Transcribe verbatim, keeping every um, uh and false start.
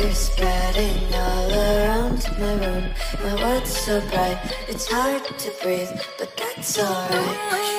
colors spreading all around my room. My world's so bright, it's hard to breathe, but that's alright.